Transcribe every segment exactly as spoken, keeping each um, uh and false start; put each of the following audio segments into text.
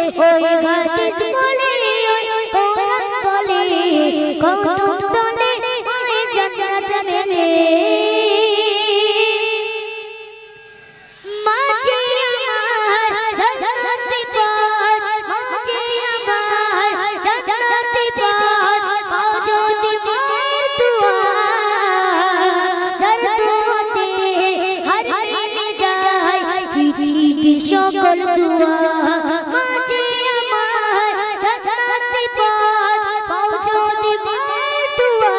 ওই হাদিস বলে ওই কোরআন বলে কত তলে মায়ের জান্নাত মেলে মাঝে আমার জান্নাতে পথ মাঝে আমার জান্নাতে পথ পাও যদি মায়ের দোয়া যার দোয়াতে হার মেনে যায় পৃথিবীর সকল দোয়া মাঝে আমার জান্নাতে পথ পাও যদি মায়ের দোয়া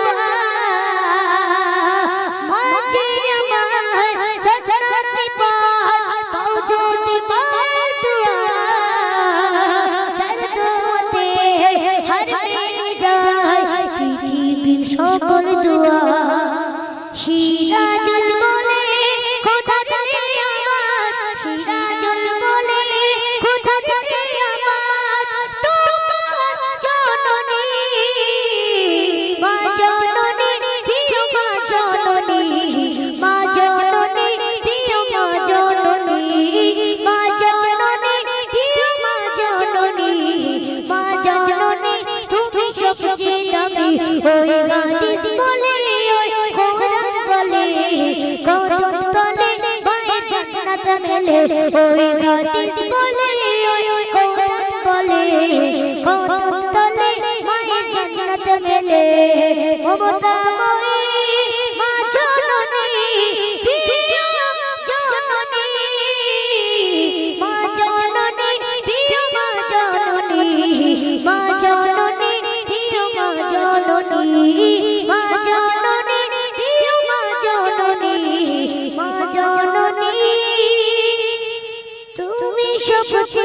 মাঝে আমার জান্নাতে পথ পাও যদি মায়ের দোয়া যার দোয়াতে হার মেনে যায় পৃথিবীর সকল দোয়া সিরাজুল বলে খোদার নিয়ামত সিরাজুল বলে খোদার নিয়ামত তোমার জননী মা জননী প্রিয় মা জননী মা জননী প্রিয় মা জননী মা জননী প্রিয় মা জননী মা জননী তুমি সবচেয়ে দামি ওই হাদিস বলে ওই কোরআন বলে কদম তলে মায়ের জান্নাত মেলে ওই হাদিস বলে ওই কোরআন বলে কদম তলে মায়ের জান্নাত মেলে মমতাময়ী মা জননী প্রিয় জননী মা জননী প্রিয় মা জননী মা জননী প্রিয় মা জননী মা জননী প্রিয় মা জননী মা জননী তুমি সবচেয়ে